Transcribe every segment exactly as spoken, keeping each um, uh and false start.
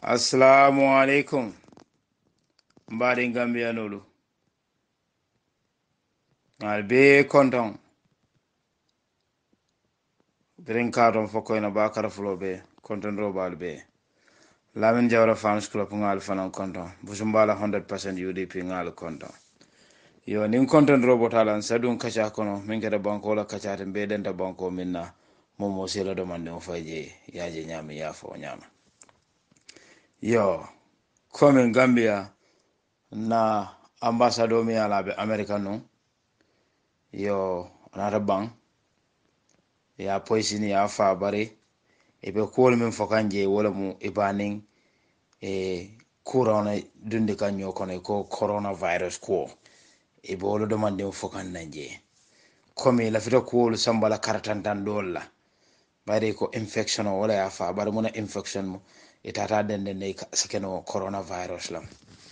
Assalamu alaikum. Mbadi Gambia nolu. Albe konton. Bring cardon foko ina bakara fulo be. Konton roba albe. Lamin Jawara fans club ngal fanan konton. Busumbala one hundred percent U D P ngal konton. Yo nin konton robo talan sadun kacha kono. Minkeda banko la kacha tembe denta banko minna. Momo sila do mande mfaje. Yaje nyami yafo nyama. Yo. Come Gambia. Na ambassador mi ala be America no. Yo another bang ya poisini ya fa bare e be kol min fokanje wala mu ibaning e corona dundi kanyo kono ko coronavirus ko e be wala do mande fokan nanje komi la fita ko sambala karatan dan dolla bare ko infection wala ya fa bare muna infection mu itata den den ne sakeno coronavirus lam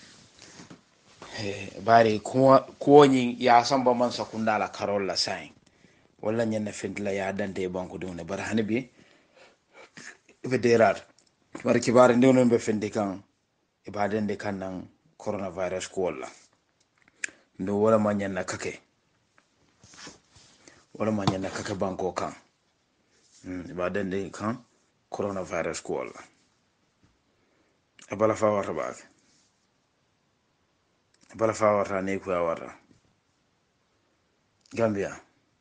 e bare ko ko nyi ya samba man sakunda la karol la sain wala ñen fentla ya dante banko dum bar hani bi be derat war kibar ndew non be fendi kan e ba dende kan nan coronavirus ko wala ndo wala ma ñen kake wala ma ñen kake banko kan hmm ba dende kan coronavirus ko wala e bala fa warta ba e bala fa warta ne ko warta Gambia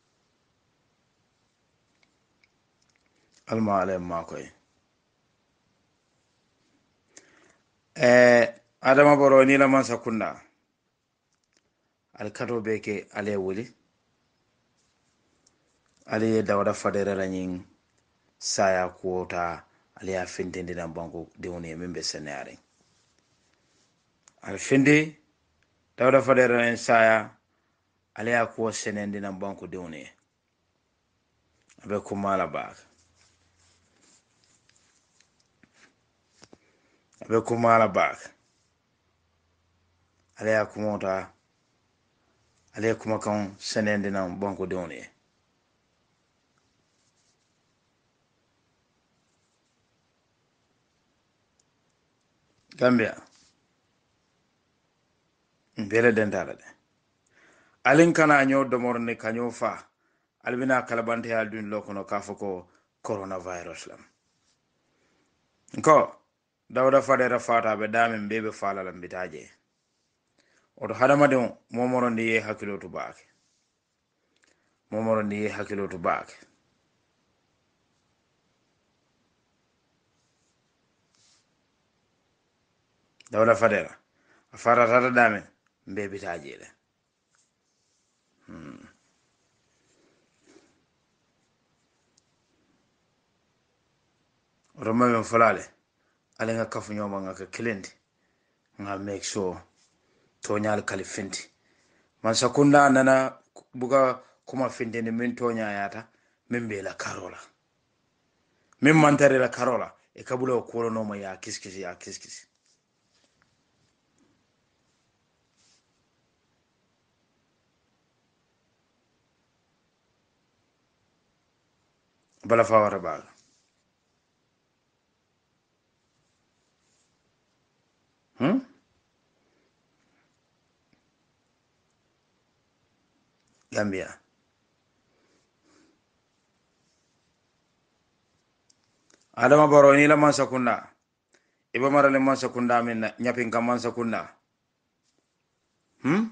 alma ale makoy eh adama boro ni la man sakunda al kato beke ale wuli ali dawda fadere ranin saya kuota ali ya fintindi na banko dewni membe senare al finde dawda fadere ranin saya ali ya kuo senendi na banko dewni abe kumala bak abe kumala bak ali ya kumota ali ya kumakan senendi na banko dewni Gambia mbele dentala de alin kana nyo domorne kanyo fa albina kalabante aldun lokono kafoko coronavirus lam ko dawda fadera fata be damen bebe fala lam bitaje oto hadama de momoro ndi ye hakilo to baake momoro ndi ye hakilo to baake dawda fadera afara tata damen be bitaje le hmm oto mamen fulale ale nga kafu nyoma nga ka kilindi nga make sure to nyal kalifinti man sakunda nana buga kuma finde ni min to nyaayata min be la karola min mantare la karola e kabulo ko no ma ya kiskisi ya kiskisi bala fa wara ba hmm Gambia adama baro ni la man sakunda iba marale man sakunda min nyapin kam man sakunda hmm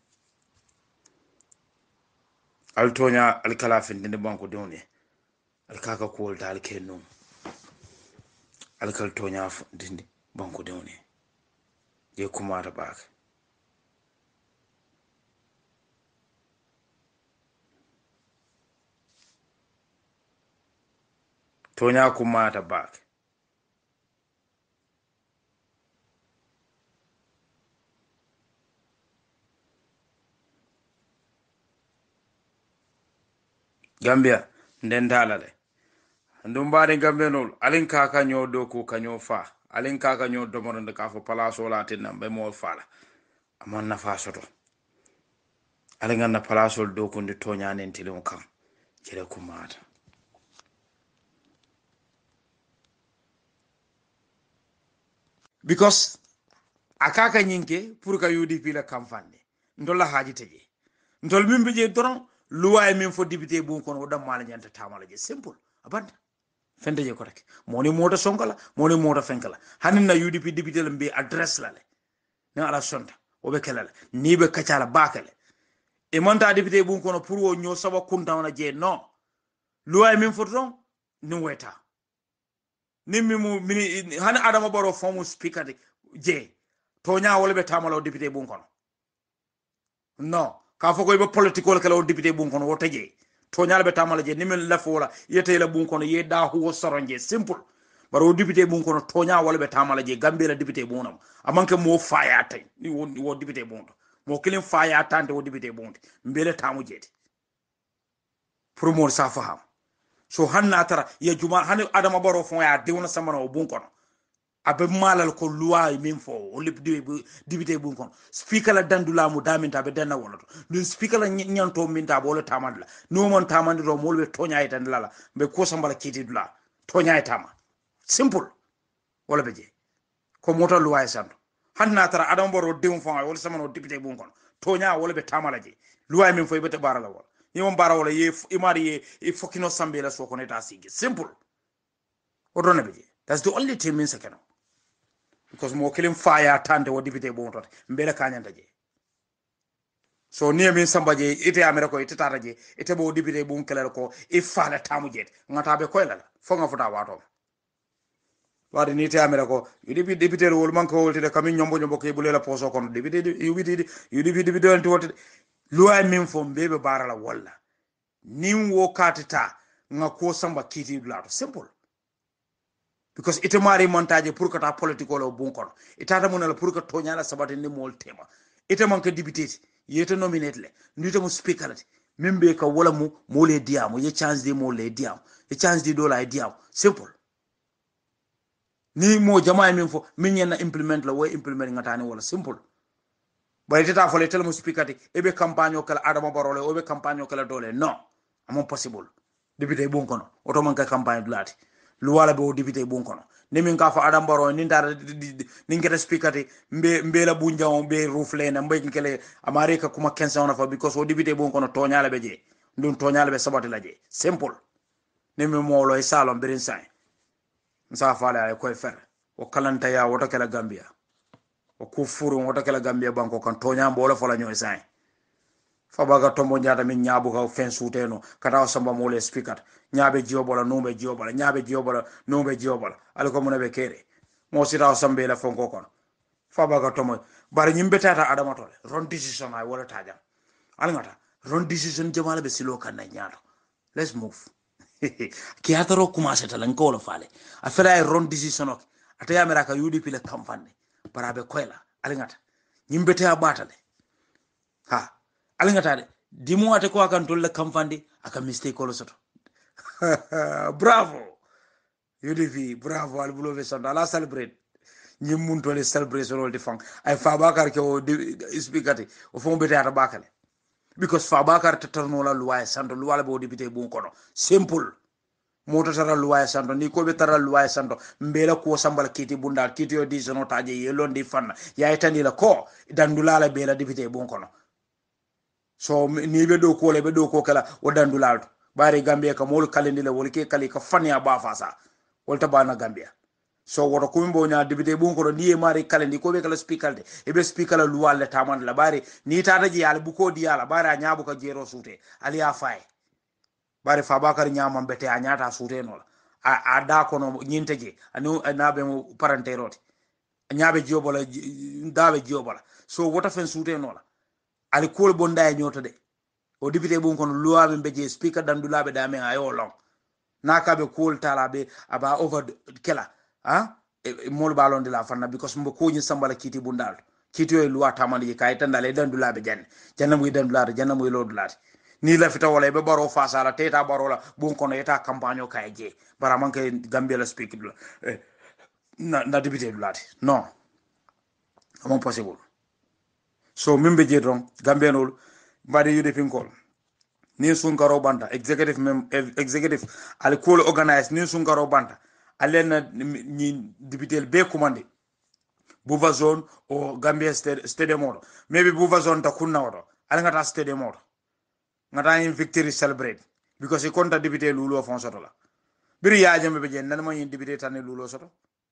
altonya alkala finde ni banko doni alkaka ko wolta alkenno alkal tonya dindi banko doni je kumata baak tonya kumata baak Gambia nden dalale ndum baade Gambia nol alin kaka nyo do ko kanyo fa alin kaka nyo do mo ka fo palaso la tinam be mo fala amon na fa soto alin ganna palaso do ko ndi tonya nen tilon kan jere kumata because akaka nyinke pour ka U D P la campagne ndola haji teje ndol mimbe je doron luwa min fo député bu kon o dam mala nyanta tamala je simple abanda fende je ko rek moni moto sonkala moni moto fenkala hanin na U D P député la mbi adresse la le na ala sonta o be kelala ni be kacala bakale e monta député bu kon pour o nyo saba kunta na je non luwa min fo don ni weta ni mi mu mini han adama baro fomu speaker de je to nya wala be tamalo député bu kon non ka fo ko be political kala o député bu kon o teje to nya be tamalo je ni min la fola yete la bu kon ye da hu soronje simple baro député bu kon to nya wala be tamalo je gambe la député bu nam amanke mo faya tay ni wo, wo député bu mo kilim faya tante wo député bu mbele tamu jeti pour mo sa faham so hanna tara ya juma hani adama baro fon ya dewna samana o bun kono abe malal ko loi min fo o lip député bun kono speaker la dandula mu daminta be denna wala to dun speaker la nyanto minta bo le tamandla no mon tamandi do mo be tonya ita lala be ko sambala kiti dula tonya ita ma simple wala beje ko mota loi santo hanna tara adama baro dew fon wala samana o député bun kono tonya wala be tamala je loi min fo be te barala wala yom bara wala ye imari ye e fokino sambe la so koneta sigi simple odona beje that's the only thing means akeno because mo kilim fire tante wo député bon tot mbele kanyanta je so ni min sambaje ite amere ko ite tata je ite bo député bon kelal ko e fala tamu jet ngata be koylala fo nga futa wato wadi ni te amere ko yudi député wol man ko wolti de kamin nyombo nyombo ke bulela poso kono député yudi yudi député wonti wolte loi min fo mbebe barala walla nin wo katita nga ko samba kiti dulato simple because ite mari montage pour que ta political o bon kono itata monala pour que to nyala sabati ni mol tema ite man ka député yete nominate le ndite mo speaker lati membe ka wala mu mo le diamo ye chance de mo le diamo ye chance de dollar e diamo simple ni mo jamaay min fo min yenna implement la way implement ngata ni wala simple bay tata fo le tel mo speaker ti ebe campagne o kala adama barole o be campagne o kala dole non amon possible député bon kono auto man ka campagne dulati lu wala be o député bon kono ni min ka fa adam baro ni ndar ni ngeta speaker ti mbe mbe la bunjaw be roufle na mbay kele america kuma quinze on fa because o député bon kono to nyaala be je ndun to nyaala be sabati la je simple ni mi mo loy salon birin say nsa faale ay koy fer o kalanta ya woto kala gambia o ku furu woto kala gambia banko kan to nyam bo la fola nyoy say fa baga tombo nyaata min nyaabu ka fen suteno kata o samba mo le speaker nyaabe jiobola numbe jiobola nyaabe jiobola numbe jiobola al ko munabe kere mo sita o sambe la fonko kon fa baga tombo bar nyimbe tata adama tole ron decision ay wala taja al ngata ron decision jamala be silo kan na nyaato let's move ki ataro commencer talan ko la fale afela ron decision ok ataya america U D P la campagne parabe koyla al ngata nyimbe ta batale ha alingata de dimu ate ko akan tolle campagne aka mistake ko soto bravo U D P bravo al bulo vesanda la celebrate nyim mun tole celebration ol defang ay Fabakar ke o speakati o fon bete ata bakale because Fabakar tatarno la loi santo loi la bo député bon kono simple moto tara loi santo ni ko be tara loi santo mbela ko sambal kiti bunda kiti yo di sono taje yelondi fanna ya tani la ko dandula la bela député bon kono so ni be do ko le be do ko kala o dandulal bari gambia ka mol kalendi le wol ke kali ka fanya ba fasa wol ta bana gambia so woto ko mbo nya député bon ko ni e mari kalendi ko be kala speaker de e be speaker la luwal le taman la bari ni tata ji yalla bu ko di yalla bari a nyaabu ka jero sute ali ya fay bari Fabakar nyaamam bete a nyaata sute no la a da ko no nyinte je anu nabe mo paranteroti nyaabe jobola dabe jobola so wota fen sute no la ali kol bonda e nyoto de o député bon kono luwabe beje speaker dandulabe dame ayo long nakabe kol talabe aba over kela ha e mol balon de la fanna because mbo ko nyi sambala kiti bundal kiti e luwa tamandi kay tandale dandulabe janne janna muy dandulade janna muy lodulade ni la fita wala be baro face ala teta baro la bon kono eta campagne kay je bara manke gambia la speaker eh, na na député dulade non amon possible so mimbe je don gambenol mbadi yude pinkol ni sunkaro banda executive mem executive al cool organize ni sunkaro banda alen ni député be commandé Buva zone o Gambia stadium oto maybe Buva zone ta kunna oto ala ngata stadium oto ngata in victory celebrate because e konta député lulo fon soto la biri yaaje be je nan ma yin député tan lulo soto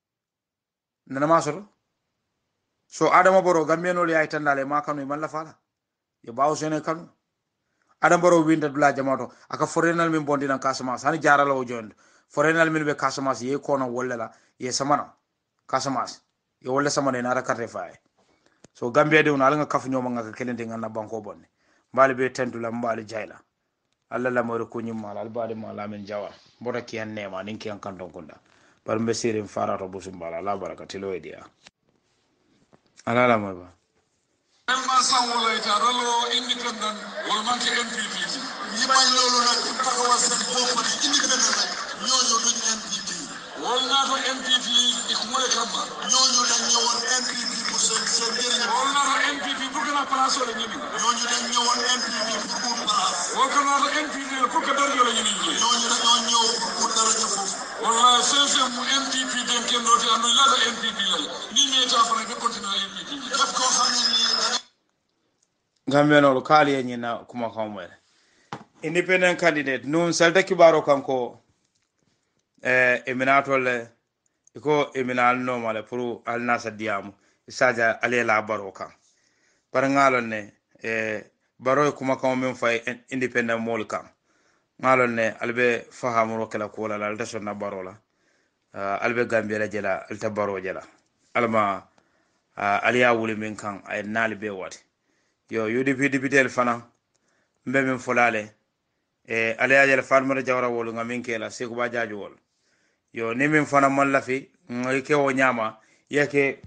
nan ma soto so Adama Barrow Gambia no li ay tandale ma kanu man la fala ye bawo sene kanu Adama Barrow winta dula jamato aka forenal min bondi nan Casamance hani jarala o jond forenal min be Casamance ye kono wolle la ye samana Casamance ye wolle samana na rakate fay so Gambia de on ala nga kaf ñoma nga kelende nga na banko bonne mbali be tentula mbali jayla alla la mo ko nyum mala albade ma la men jawa bota ki en nema nin ki en kanton kunda par mbe sirim farato busum bala la barakati lo edia ala la mo ba Member Sanwola ita rolo independent wal manke M P P yima lolu nak taxawal sen bop ni independent ñoñu duñ M P P wal na ko M P P ikhmule kamba ñoñu dañ ñewon M P P pour sen sen jeriñ wal na ko M P P pour gëna place wala ñimi ñoñu dañ ñewon M P P pour pour place wal ko na ko M P P pour que dara la ñimi ñoñu dañu ñew pour dara ñu fofu wala sen mu M P P den ken doti andu la do M P P la ni ñe ta fa ne continuer M P P daf ko xamni Gambia no kali e nyina kuma kamwe independent candidate nun salta kibaro kanko eh eminatole iko eminal normal pour al nasa diamu isaja ale la baro kan par ngalon ne eh baro kuma kam men fay independent mol kan ngalon ne albe fahamuro kala ko la alta sonna baro la albe Gambia la jela alta baro jela alma aliya wuli min kan ay nalbe wati yo U D P député fana mbe min folale e aliya jela farmara jawra wolu ngamin kela seku ba jaaju wol yo ni min fana man lafi ngi ke o nyama yake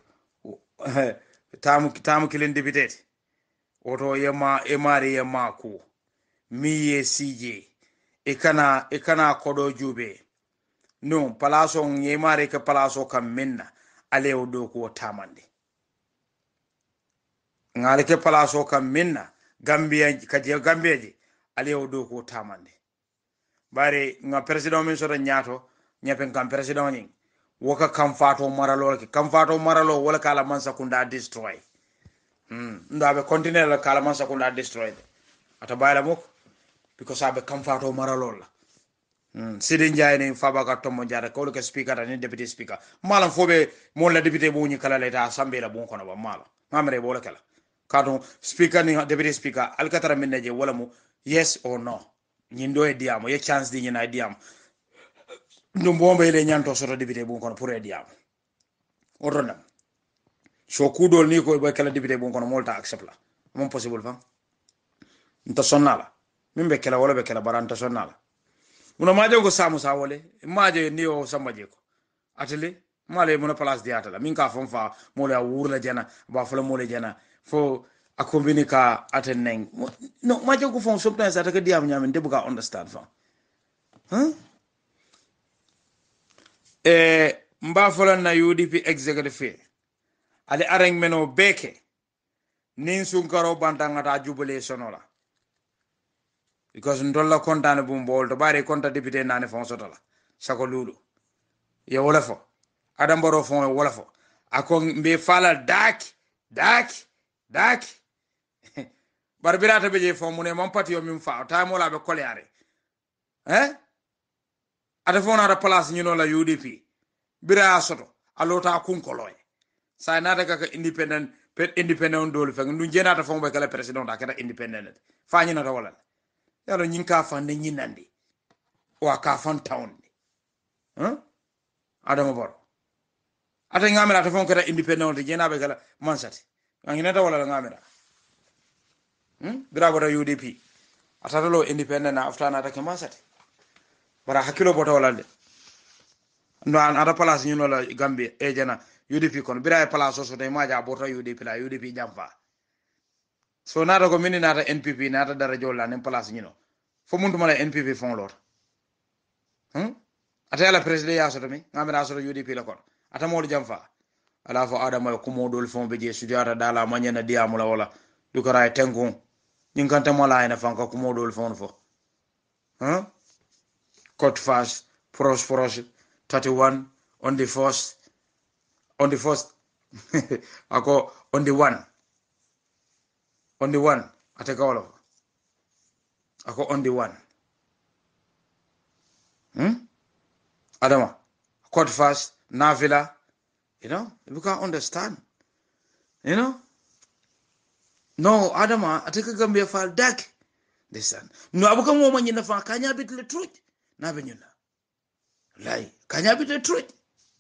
tamu tamu kilin député oto yema e mari yema ku miye sije e kana e kana kodo jube no palaso ngi mari ke palaso kam minna ale o do ko tamande ngale ke palaso kam minna Gambia kaje Gambia ji ale o do ko tamande bare nga president min so nyaato nyapen kam president ni woka kam fato maralo ke kam fato maralo wala kala man sakunda destroy hmm ndabe continue la kala man sakunda destroy ata bayla mok because abe kam fato maralo la hmm sidin jay ni fabaka tomo jara ko ke speaker ni deputy speaker malam fobe mon la député bo ni kala leta assemblée la bon kono ba mala ngamre bo la kala kato speaker ni deputy speaker alkatara minneje wala mu yes or no nyindo e diamo ye chance di nyina diamo ndum bombe ile nyanto soto député bon kono pour e diamo ordonam so kudol ni ko be kala député bon kono molta accept la mon possible fa nta sonnala mimbe kala wala be kala baranta sonnala muna majo go samu sawole majo ni o sambaje ko atele male muna place diata la min ka fon fa mole a wurla jana ba fala mole jana fo a combine ka ateneng no majo go fon sometimes ataka diam nyam de buka understand fa huh eh mba fala na U D P executive ale areng meno beke nin sunkaro bantanga ta jubale sonola because ndolla kontane bum bol to bare konta député nane fon sotola sako lulu ye wala fo Adam Barrow fon wala fo akon be fala dak dak dak barbirata be je fon mune mon patio min fa ta mo la be koleare eh ata fon ara place ñu no la U D P bira soto alota kun koloy sa na daga independent pet independent dol fe ndu jenata fon be kala president da kata independent fa ñu na ta wala yalo nyin ka fan ne nyinandi wa ka fan town hein Adama Barrow ata ngamira ta fon kata independent de jena be kala mansati ngina ta wala ngamira hmm bira bota U D P ata lo independent na after na ta ke mansati bara hakilo bota wala de ndo an ada place ñu no la Gambia e jena U D P kon bira e place so de maja bota U D P la U D P jamfa so nata ko mini nata N P P nata dara jolla nem place ñino fo muntu mala N P P fon lor hmm ata la president ya so tami ngamira so U D P la kon ata mo jam fa ala fo adama ko modol fon be je studiata dala manyana diamula wala du ko ray tengu ñin kanta mala ina fanka ko modol fon fo hmm code fast pros pros thirty-one on the first on the first ako on the one on the one ate kawlo ako on the one hmm adama quote fast nafila you know you can understand you know no adama ate ka Gambia fal dak desan no abuka mo ma nyina fa kanya bit le truth na be nyina lay kanya bit le truth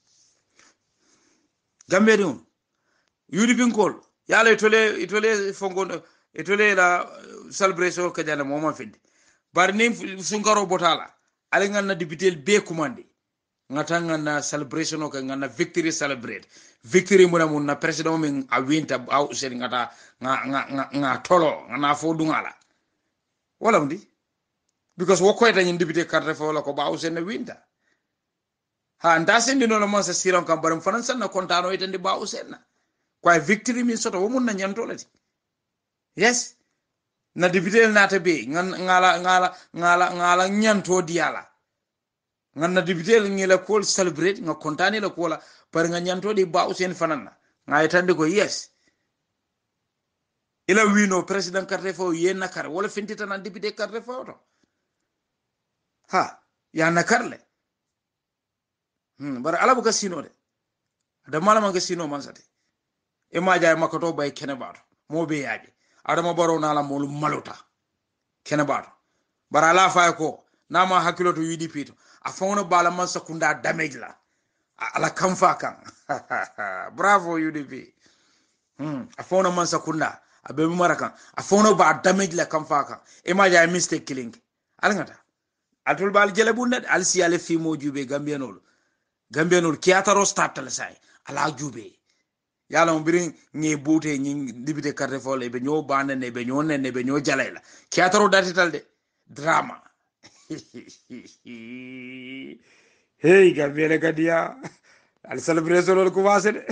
Gambia dum yudi bin kol yalla itole itole fongo itole la celebration ka jana mo ma findi bar ni sungaro botala ale nganna député be commandé ngata nganna celebration ka nganna victory celebrate victory mo na mo na president min a winta aw sen ngata nga nga nga tolo ngana fo dungala wala ndi because wo koyta nyin député carte fo la ko ba aw sen winta ha nda sen no mo sa siron kam baram fanan san na kontano itande ba aw sen na kwa victory min soto wo mun na nyantolati yes na député nata be ngala ngala ngala ngala nyanto diala nganna député ngila ko celebrate nga kontani la ko la par nga nyanto di ba usen fanana nga yitande ko yes ila wino president carte fo yena kar wala fintita na député carte fo to ha ya nakarle hmm bar ala bu kasino de da malama kasino man sate e ma jaay makoto bay kene bato mo be yaaji adama baro na la mol maluta kene bato bara la fay ko nama hakilo to U D P to a fawno bala man sakunda damage la ala kamfa kan bravo U D P hmm a fawno man sakunda abe marakan a fawno ba damage la kamfa kan e ma jaay mistake killing alngata atul bal jele bunde al si ale fi mo jube gambianol gambianol kiataro start la say ala jube yalla mo birin ngi bouté ngi député carte fole be ñoo bande ne be ñoo ne be ñoo jalay la kiataro datital de drama hey gambele gadia al celebration ko commencé de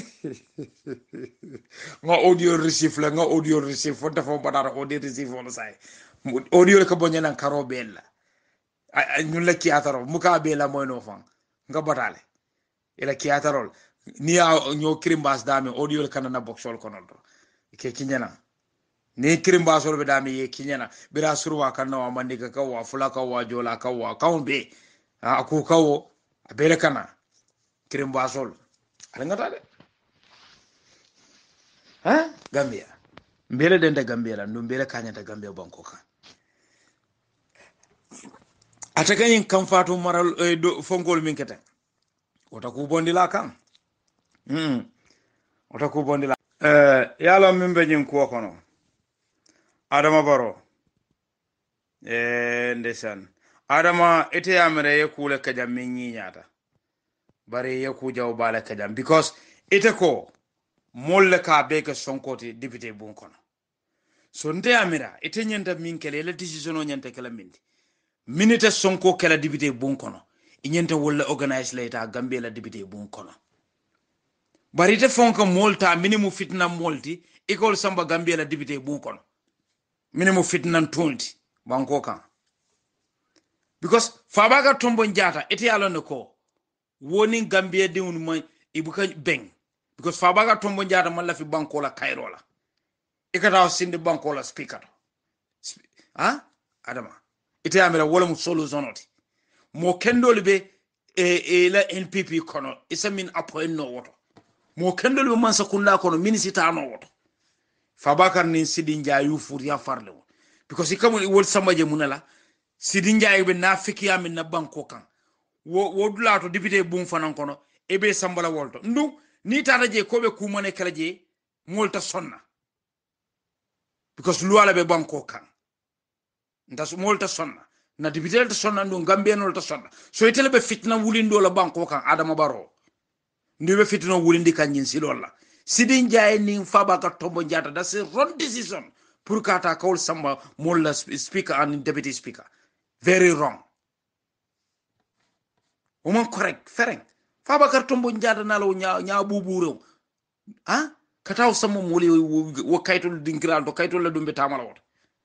nga audio receive la nga audio receive fo dafa badara audio receive on say audio ko bonye nan karo bella ñun la kiataro muka be la moy no fan nga batale ila kiataro ni a ñoo krimbas dame audio kana na boxol kono do ke kinyana ni krimbas be dame ye kinyana bira surwa kana wa mandika ka wa fula ka wa jola ka wa kaumbe a ku kawo abere kana krimbasol alangata de ha Gambia mbele dende Gambia la ndumbele kanyata Gambia banko kan atakanyin kan fatu maral e do fongol min keten wota ku bondila kan hmm wota ku bondila eh yalo min be nyin ko kono adama baro eh ndesan adama ite amere ye kule kajam min nyinyata bare ye ku jaw bala kajam because ite ko molle ka be ke sonkoti député bun kono so nte amira ite nyanta min kele la decision o nyanta kala mindi minute sonko kala député bun kono inyanta wala organize leta Gambia la député bun kono bari te fonka molta minimum fitna molti école samba Gambia la député bun kono minimum fitna tonti banko kan because fabaga tombo njata ete alone ko woni Gambia de un moy ibuka beng because fabaga tombo njata man la fi banko la Cairo la ikata sindi banko la speaker ha adama ite amira wala mu solo zonoti mo kendol be e e la N P P kono isa min appoint no woto mo kendol be man sakunda kono minisita no woto fabakar ni Sidi Njaayu furiya farle because ikamu wol samaje munala Sidi Njaayu be nafiki amin na banko kan wo wo dulato député bum fanan kono ebe sambala wolto ndu ni tata je ko be kumane kala je molta sonna because luwala be banko kan ndas molta sonna na député ta sonna ndu Gambia no ta sonna so itele be fitna wulindo la banko kan Adama Barrow ndu be fitna wulindi kan nyin si lolla Sidi Njaayu ni fabaka tombo njata that's a wrong decision pour kata kawol samba molla speaker and deputy speaker very wrong woman correct fereng fabakar tombo njata nalo nya nya buburo ha kataw sama moli wo kaytol dingrando kaytol la dumbe tamala wot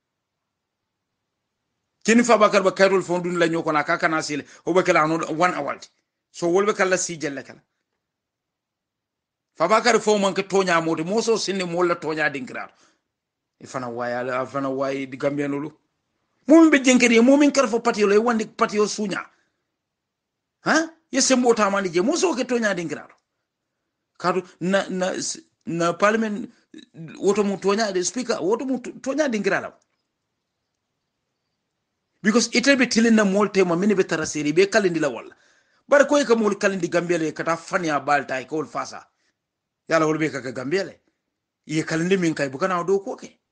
kini fabakar ba kaytol fondun la nyoko na kaka nasile o be kala no one awalti so wolbe kala si jelle kala Fabakar fo man ke tonya moti moso sinni molla tonya dinkirato ifana waya afana wayi di gambianulu mum be jenkeri mum kar fo patio le wandi patio sunya ha yesse mota mani je moso ke tonya dinkirato kadu na na na parliament woto mu tonya de speaker woto mu tonya dinkirato because ite be tilinna molte ma mini be tarasiri be kalindi la walla bar koy ka mol kalindi gambiale kata fanya balta ko fasa yala wol be ka gambiale ye kalindi min kay bukana do ko ke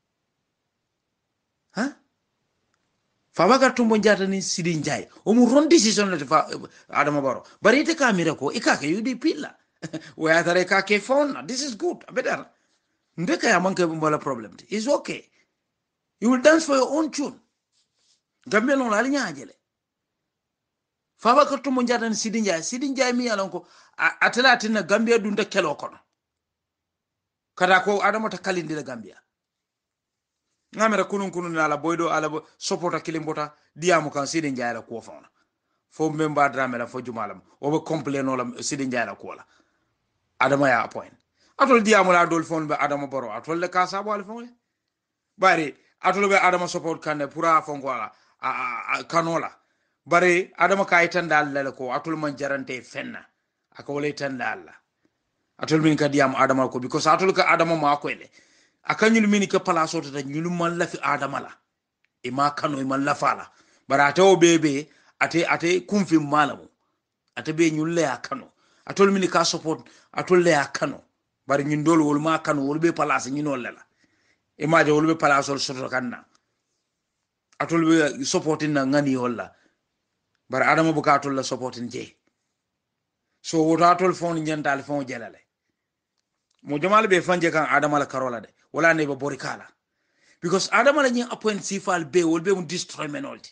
ha Fabakar tumbo njata ni Sidi Njai o mu ron decision le fa Adama Barrow bari ite ka mira ko ikake U D P la we atare ka ke phone this is good better ndeka ya manke mbala problem is okay you will dance for your own tune Gambia non la linya ajele Fabakar tumbo njata ni Sidi Njai Sidi Njai mi alon ko atela atina Gambia dunda kelo kono kada ko Adama ta kalindi la Gambia ngamera kunun kunun ala boydo ala bo sopota kilimbota diamu kan Sidi Njai la ko fona fo memba drame la fo jumalam o be complain ola Sidi Njai la ko la Adama ya appoint atol diamu la dol fon be Adama Barrow atol le kasa bo al fon bari atol be Adama support kan pura fon ko ala kanola bari Adama kay tan dal la ko atol man jarante fenna aka wala tan dal la atol min ka diamu Adama ko because atol ka Adama ma ko ele akanyul mini ka palaso ta nyulu man la fi Adama la e ma kano e man la fala bara taw bebe ate ate kumfi malamu ate be nyulle ya kano atol mini ka support atol le ya kano bari ñun dol wol ma kano wol be palaso ñino lela e ma je wol be palaso soto kanna atol be supporting na ngani wala bari Adama bu ka atol la supporting je so wota atol fon ñantal fon jelale mo jamal be fanje kan Adama la karola de wala ne be borikala because Adama la ñi appoint sifal be wol be mu destroy menolti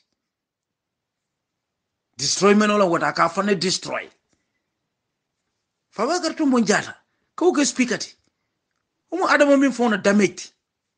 destroy menola wata ka fane destroy Fabakar tumbo njata ko ke speakati umu Adama min fona damage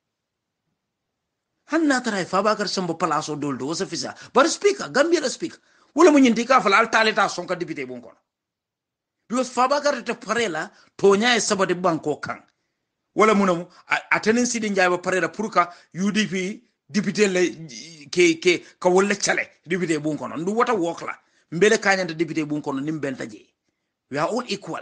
hanna tara Fabakar sambo palaso doldo wasa fisa bar speaker Gambia la speaker wala mu ñinti ka fala al taleta sonka député bon kono because Fabakar te parela tonya e sabade banko kan wala munamu atenen Sidi Njai ba parela pour ka U D P député le ke ke ka wala chale député bon kono ndu wata wokla mbele kanyanta député bon kono nim benta je we are all equal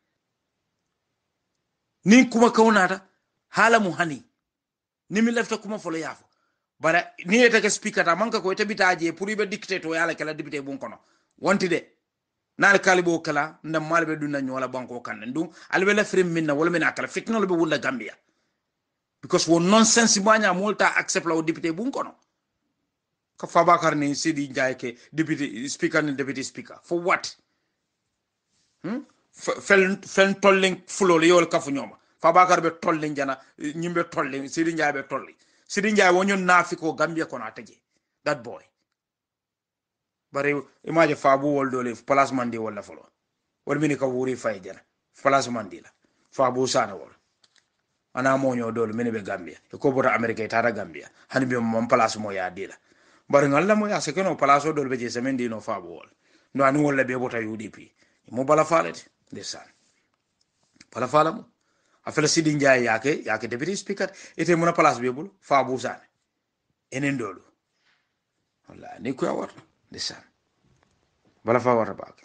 nin kuma kawnata hala mu hani nimi lefta kuma folo yafo bara ni eta ke speaker ta manka ko eta bitaje pour ibe dictator yala kala député bon kono wonti de nal kalibo kala ndam malbe dunna nyola banko kan ndum albe la frim minna wala min akala fitna be wala Gambia because won nonsense banya multa accept la député bon kono ka Fabakar ni Sidi Njai ke député speaker ni député speaker for what hmm fel fel tolling fulo le yol kafu nyoma Fabakar be tolling jana nyimbe tolling Sidi Njai be tolling Sidi Njai wonyo nafiko Gambia kono ataje that boy bari imaje fabu wol dole place mandi wala folo wol mini ka wuri fay jana place mandi la fabu sana wol ana moño dole mini be Gambia e ko bota America tata Gambia hani be mom place mo ya dila bari ngalla mo ya se keno place dole be je semendi no fabu wol no ani wala be bota U D P mo bala falete desan bala fala mo afela Sidi Njai yake yake deputy speaker ete mo na place be bul fabu sana enen dolu wala ni ko war desan bala fa wata bak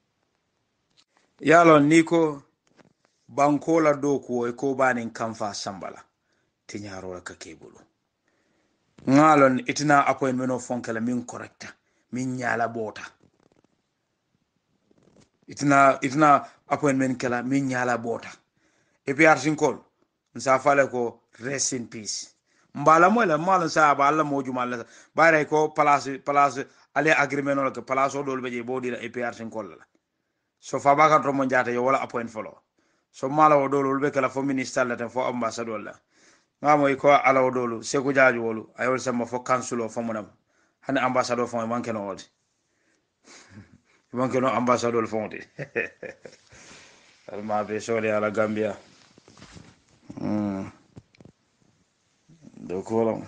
yalo niko bankola do ko e ko banin kamfa sambala tinyaro ka kebulu ngalon itina appointment of fonkala min correcta min nyala bota itina itina appointment kala min nyala bota e pi arsin kol nsa fale ko rest in peace mbala mo la mal sa ba alla mo jumal bare ko place place ale agreement no ke place o dol beje bodi la E P R sin kolla so Fabakar to mo jata yo wala appoint folo so mala o dol be kala fo minister la fo ambassadeur la ngamo ko ala o dol Seku Jaaju wolu ayol sama fo council o fo monam han ambassadeur fo man ken o man ken ambassadeur fo de alma be so ala Gambia hmm do ko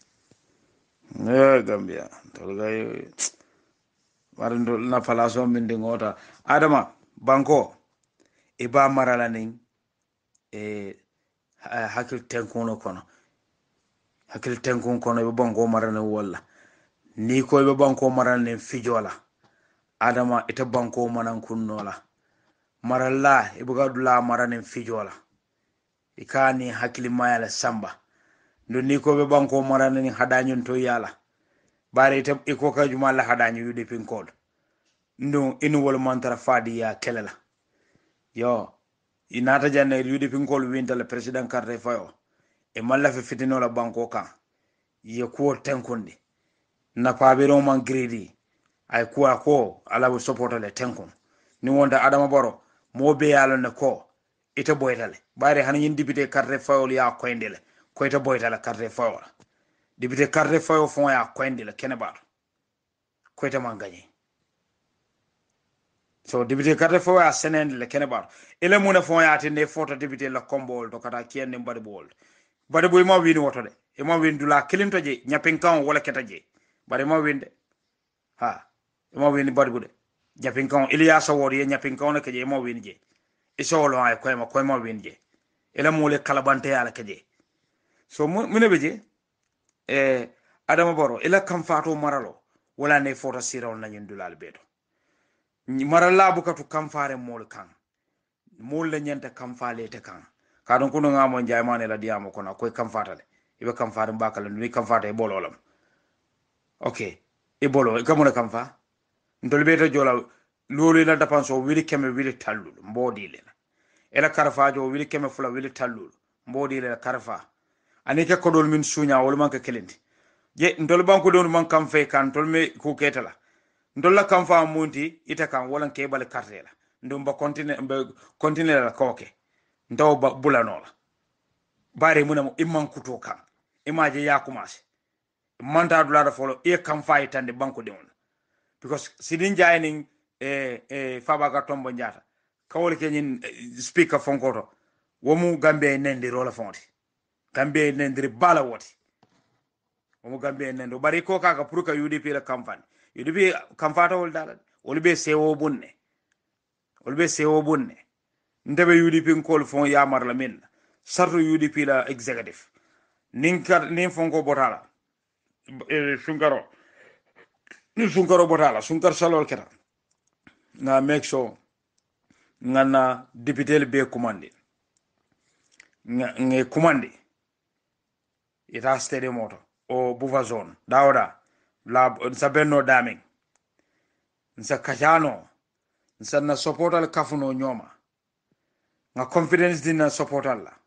ne Gambia tolgay warando na palaso min de ngota Adama banko e ba marala nin e hakil tenkono kono hakil tenkon kono be banko marana walla ni ko be banko marana nin fijola adama ita banko manan kunnola maralla e buga dula marana nin fijola ikani hakili mayala samba ndo ni ko be banko marana nin hadanyon to yala bare ita iko ka jumala hadanyo yude pin code ndo inu wol mantara fadi ya kelela yo inata janne yude pin code winta le president carte fayo e malla fe fitino la banko kan ye ko tenkonde na pabiro man gredi ay ko ko ala bo support le tenkon ni wonda adama baro mo be yalo ne ko ita boytale bare han yin député carte fayo ya ko indele ko ita boytale carte fayo député carte fayo fon ya ko indele keneba ko ita man gagné so député carte fayo ya senen le keneba ele mo ne fon ya tinde photo député la combo to kata kien ne bari bol bari boy ma wini woto de e ma win dula kilinto je nyapen kan wala keta je bari ma winde ha e ma wini bari bude nyapen kan iliya sawori e nyapen kan ke je ma wini je e solo ay ko ma ko ma wini je ela mo le kalabante yala ke je so mune beje e adama boro ela kam fato maralo wala ne foto siraw na nyindulal beto marala bu katu kam faare mol kan mol le nyanta kam faale te kan kadon kuno ngamo njaymane la diamo kono koy kam fatale ibe kam faare mbakala ni kam faata e bololam okay e bolo e kamona kam fa ndol beto jola lolu la dapanso wili keme wili tallul mbodi le ela karfa jo wili keme fula wili tallul mbodi le karfa anike ko dol min sunya wol man ka kelenti je ndol banko don man kam fe kan tol me ku ketala ndol la kam fa munti ita kan wolan ke bal kartela ndum ba continue ba continue la koke ndaw ba bulanola bare munam imman kuto kan imaje ya kumase manta dula da folo e kam fa itande banko de on because sidin jayning e e fabaga tombo njata kawol ke nyin speaker fonkoto womu gambe nendi rola fonti gambe nendi bala woti womu gambe nendo bari ko kaka pour ka U D P la campagne U D P kamfata wol dala wol be sewo bunne wol be sewo bunne ndebe U D P ngol fon yamar la min sarto U D P la executive nin kar nin fonko botala e sunkaro ni sunkaro botala sunkar salol kera na make sure ngana député le be commandé nge commandé ita stade moto o buva zone dawda la sabenno daming nsa kajano nsa na supportal kafuno nyoma nga confidence dina supportal la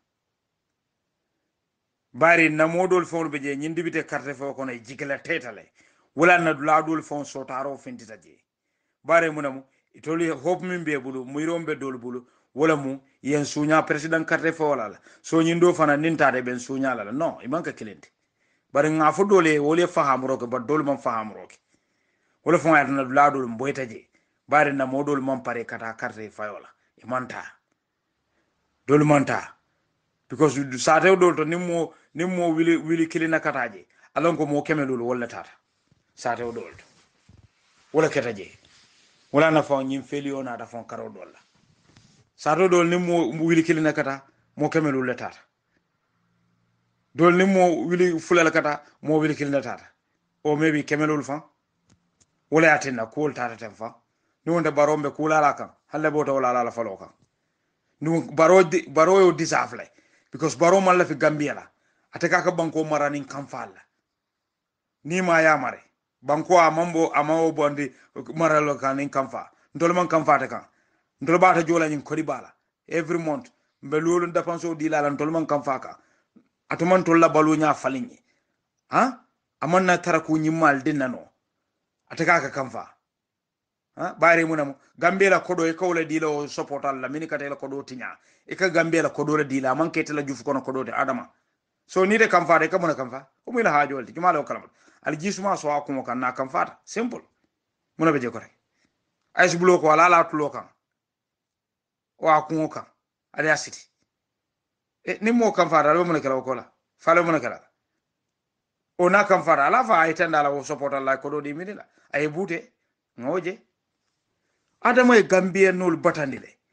bari na modol fon be je nyin député carte fo kono jigela tetale wala na la dol fon sotaro fentita je bare munamu itoli hope min be bulu muyrombe dol bulu wala mu yen sunya president carte fo wala so nyindo fana nintade ben sunya la non e manka kilenti bare nga fo dole wole fahamro ko ba dol man fahamro ko wala fo ayata na la dol mboyta je bare na modol man pare kata carte fo wala e manta dol manta because sate dol to nimmo nimmo wili wili kilina kataje alon ko mo kemelul wala tata sate dol to wala ketaje wala na fo nyim felio na da fon karo dol la sate dol nimmo wili kilina kata mo kemelul la tata dol nimmo wili fulala kata mo wili kilina tata o maybe kemelul fa wala atinna ko tata tan fa ni wonde barombe kulala kan halle boto wala la falo kan nu baro baro yo disafle because baro man la fi Gambia la ataka ka banko marani kamfala ni ma ya mare banko amambo amawo bondi maralo kan kamfa ndol man kamfa ta kan ndol bata jola nyin kodi bala every month be lolu dapanso di la ndol man kamfa ka atuman tolla balu nya falinyi ha amanna taraku nyimal dinano ataka ka kamfa ha bare munam Gambia kodo e kawle dilo supportal la mini katela kodo tinya e ka Gambia kodo la dila man ketela jufu kono kodo de adama so ni de kam faade ka mona kam fa o mi la haajo ti mala o kalam al jisuma so akuma kan na kam faata simple mona be je ko rek ay bulo ko wala la tulo kan o akuma kan ali asiti e ni mo kam faata lo mona kala ko la fa lo mona kala o na kam faata ala fa ay tanda la o supportal la kodo di minila ay bute ngoje adama e Gambia nol batandile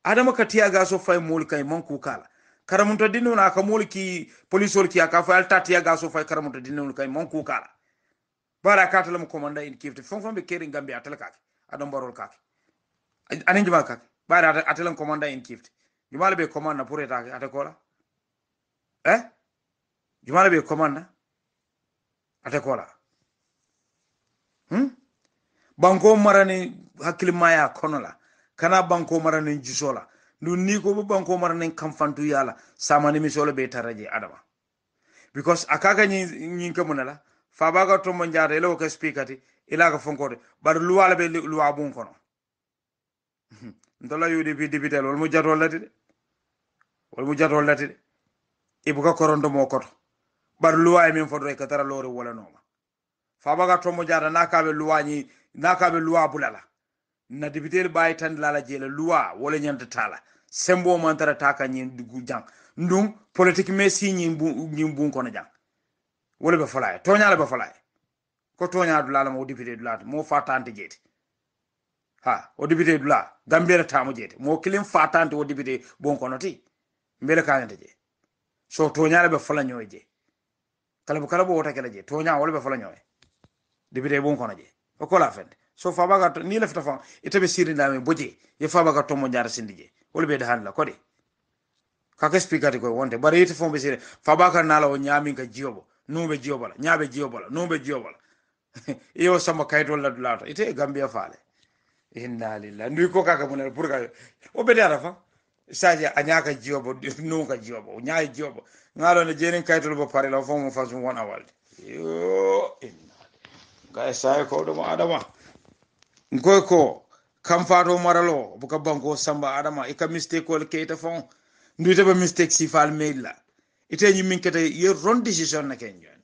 adama ka tiya gaso fay mol kay man ku kala karamunta dinno na ka mol ki police ki aka fa alta tiya gaso fay karamunta dinno kay man ku kala bara katala mo commanda in kifte fon fon be keri Gambia atala kake adam barol kake anin juma kake bara atala commanda in kifte juma be commanda pour eta ata kola eh juma be commanda ata kola hmm banko marani hakil maya konola kana banko marani jisola ndu ni ko banko marani kamfantu yala samani misolo be taraje adama because akaga nyi nyi kamunala fabaga to mo njaade lo ko speakati ila ko fonkode bar luwala be luwa bun kono ndola yudi bi député wol mu jatol lati de wol mu jatol lati de ibuka korondo mo koto bar luwa e min fodre ka tara lore wala noma fabaga to mo jaada nakabe luwa ni nakabe luwa bulala na député bay tan lala jele luwa wala nyanta tala sembo man tara taka nyi dugu jang ndum politique messi nyi nyi bun kono jang wala be falaye tonya la be falaye ko tonya dula la mo député dula mo fatante jeti ha o député dula Gambia ta mo jeti mo kilim fatante o député bon kono ti mbele kanante je so tonya la be fala nyoy je kala bu kala bo wota kala je tonya wala be fala nyoy député bon kono je o ko la fende so fa baga ni la fita fa itabe siri ndame boje ye fa baga to mo jaar sindi je wala be dahan la ko de ka speaker ko wonte bare yiti fombe sire fa baga nala o nyami ka jiobo numbe jiobala nyaabe jiobala numbe jiobala iyo sama kayto la dulato ite Gambia faale inna lillahi ndu ko kaka munel pour ka o be dara fa saji anyaka jiobo nu ka jiobo nyaay jiobo ngalo ne jeni kayto bo pare la fo mo fasu wona walde yo inna ga sai ko do adama ngoy ko kam fato maralo bu ka banko samba adama e ka mistake ko kayta fon ndu te ba mistake si fal mail ite ñu min kete ye ron decision na ken jon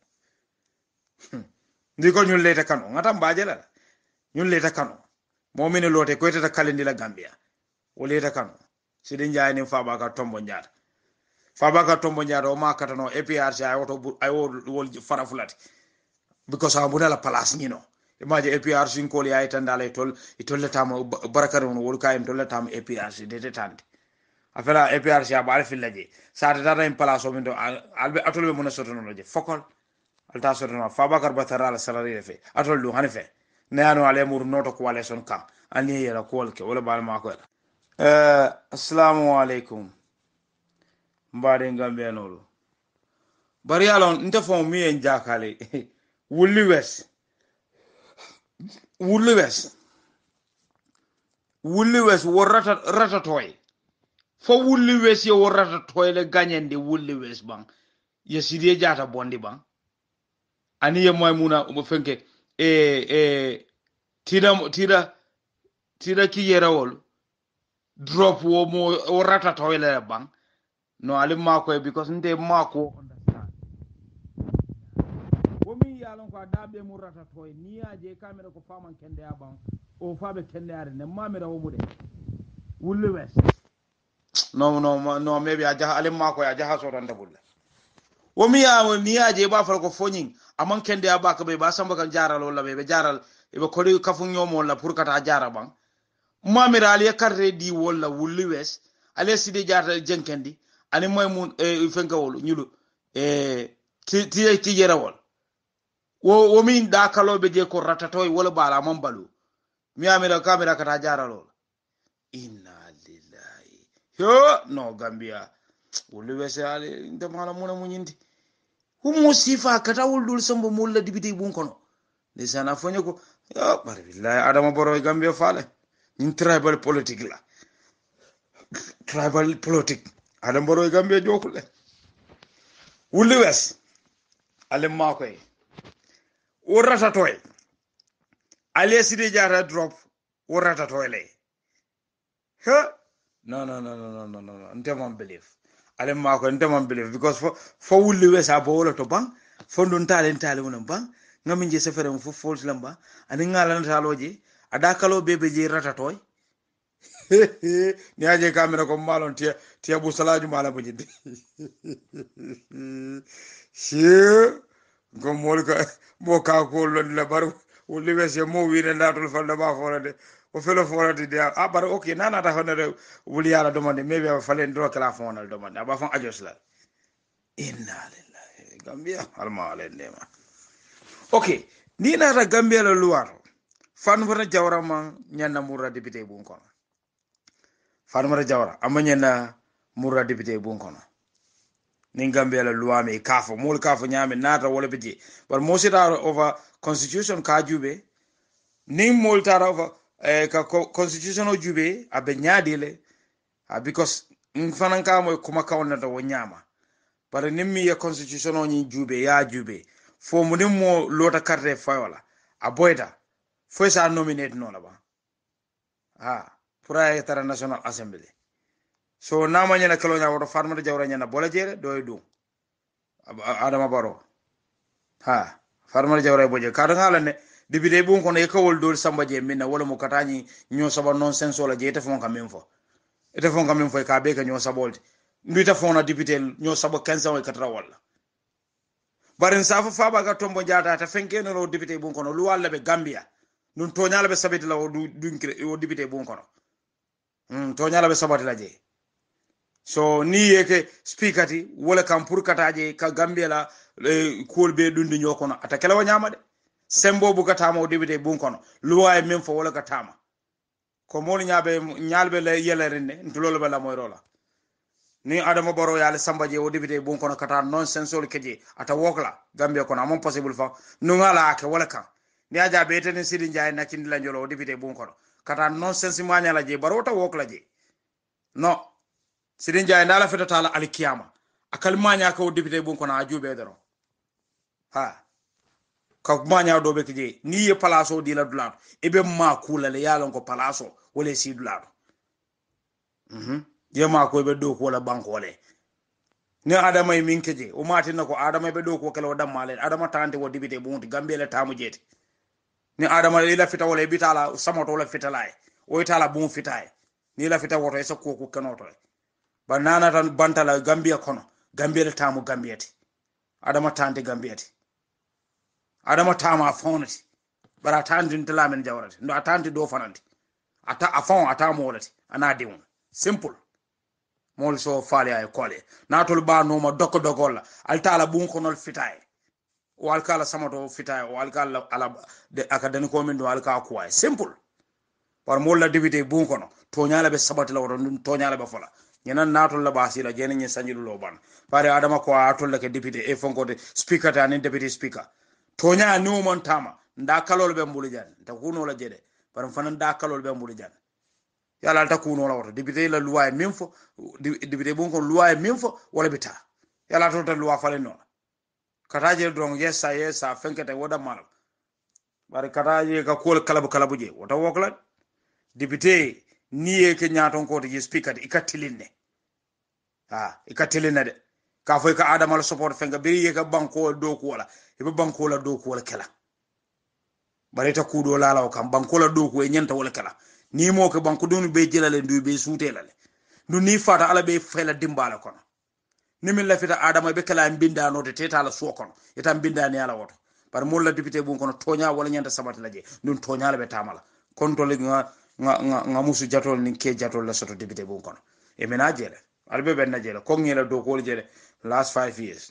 ndi ko ñu leta kanu ngata mbaaje la ñu leta kanu mo min lote ko tata kalendi la Gambia o leta kanu sidi njaay ni faba ka tombo njaata faba ka tombo njaata o ma katano A P R C ay woto ay wol farafulati because abu la place ñino imaje A P R C ko li ay tandale tol itol tama barakaru wol kay tol tama A P R C de tande afela A P R C abal filaje sa data en place o mindo albe atolbe mona sotono loje fokol alta sotono fabakar batara la salary fe atol du hanife neano ale mur noto ko wala son kam ani yela kolke wala bal ma ko eh assalamu alaikum mbade Gambia nolo bari alon nte fo mi en jakale wulli wes wulli wes wulli wes worata rata toy fo wulli wes ye worata toyle gagnende wulli wes bang ye sidie jata bondi bang ani ye moy muna mo fenke e e tida tida tida ki yerawol drop wo mo worata toyle bang no ali mako because nde mako understand wo mi yalon ko dabe mo rata toy ni aje kamera ko faman kende abang o fabe kende are ne mamira wo mude wulli wes no no no maybe aja ale mako ya jaha so randa bulla wo mi ya ni aje ba fal ko fonin amman kende abaka be ba samba kan jaral wala be be jaral e be ko di kafu nyomo la pour kata jara bang mamira ali carte di wala wulli wes ale sidi jata jenkendi ani moy mun e fenka wol nyulu e ti ti ti yerawol wo wo min da kalobe je ko ratatoy wala bala man balu mi amira kamera kata jaralo inna lillahi yo no Gambia wuli wese ale nda mala muna munyindi humo sifa kata wuldul sambo mulla dibiti bun kono de sana fonyo ko yo bar billahi adama boro Gambia fale in tribal politique la tribal politique adam boro Gambia jokule wuli wes ale makoy o ratatoy ale sidi jara drop o ratatoy le ha no no no no no no no ntemam believe ale mako ntemam believe because fo fo wulli wesa bo wala to bang fo ndon talen talen wona bang ngami je sefere mo fo fols lamba ani ngala taloje ada kalo bebe je ratatoy ni aje kamera ko malon tie tie bu salaju mala bo jiddi she go mol ka bo ka ko lon la bar wuli be se mo wi na tul fa da ba fo de o felo fo de dia a bar okay nana ta hono wuli yala do mande maybe ba falen do kala fo na do mande ba fon ajos la inna lillahi gambia alma ale nema okay ni na ta gambia la luwato fan wona jawra man nyanna murra député bu kono fan wona jawra amanyana murra député bu kono ni gambia la loi me kafo mol kafo nyame nata wala biji bar mo sita over constitution ka jube ni mol tara over eh, ka constitution o jube abe nyaadile uh, because fanan ka mo kuma kawna to nyama bar nimmi ya constitution o nyi jube ya jube fo mo nimmo lota carte fayola a boyta fo sa nominate no la ba ha pour ay tara national assembly so nama nyana kalo nya woto farmata jawra nyana bola jere do do adama baro ha farmata jawra boje ka ngala ne député bu ko ne kawol dol samba je minna wala mo katani nyo saba nonsense wala je te fon ka même fo ete fon ka même fo ka be ka nyo sabolti ndita fona député nyo saba quinze wala quatre wala barin safa faba ga tombo jata ta fenke no député bu ko no lu wala be gambia nun to nyala be sabiti la o du o député bu ko no hmm to nyala be sabati la je so ni yeke speaker ti wala kam pour kataje ka gambia la e, kool be dundi ñokono ata kala wanyama de sembo bu katama o député bu kono luwa même fo wala katama ko mo nyaabe nyaalbe le yelerinde ntulolo be la moy rola ni adama baro yale sambaje o député bu kono kata nonsense sol keje ata wokla gambia kono amon possible fa no ngala ke wala kan ni aja be tene sidin jaay nakindi la njolo o député bu kono kata nonsense manya la je baro ta wokla je no sidin jaay ndala feta tala alkiyama akal manya ko député bu kono ajube daro ha ka manya do be kije ni ye palaso di la dulan ebe ma kula le yalon ko palaso wala si dulan mhm ye ma ko be do ko la banko le ni adama e min keje o mati nako adama be do ko kala wadam male adama tante wo député bu nti gambe le tamu jeti ni adama le la fita wala e bitala samoto la fita lay o itala bu fitaay ni la fita woto e sakko ko kanoto ba nana tan bantala gambia kono gambia le tamu gambiati adama tante gambiati adama tama fonati bara tante ntala men jawrati ndo atante do fananti ata afon ata molati ana diwon simple mol so fali ay kole natol ba no ma doko dogolla altala bun ko nol fitaay o alkala samato fitaay o alkala ala de akadani ko min do alka ko ay simple par mol la député bun ko no to nyaala be sabati la woro to nyaala be fola ñenan natol la basi la jeni ñi sanjilu lo ban pare adama ko atol la ke député e fonko de speaker ta ni député speaker to nya no mon tama nda kalol be mbulu jan ta kuno la jede par fanan da kalol be mbulu jan yalla ta kuno la woto député la loi même fo député bon ko loi même fo wala bita yalla to ta loi fale non kataje donc yesa yesa fenkete woda mal bare kataje ka kol kalabu kalabu je wota wokla député niye ke nyaton ko to speaker de ikatilinne ha ikatilinne de ka foy ka adama la support fenga biri ye ka banko do ko wala e be banko la do ko wala kala bare ta kudo la law kam banko la do ko e nyanta wala kala ni mo ke banko donu be jelale ndu be sutelale ndu ni fata ala be fela dimbala kono ni min la fita adama be kala mbinda no te teta la so kono eta mbinda ni ala woto par mo la député bu kono tonya wala nyanta sabati la je dun tonya la be tamala kontole nga nga nga musu jatol ni ke jatol la soto député bu kono e mena jele albe ben na jele ko ngela do ko jele last five years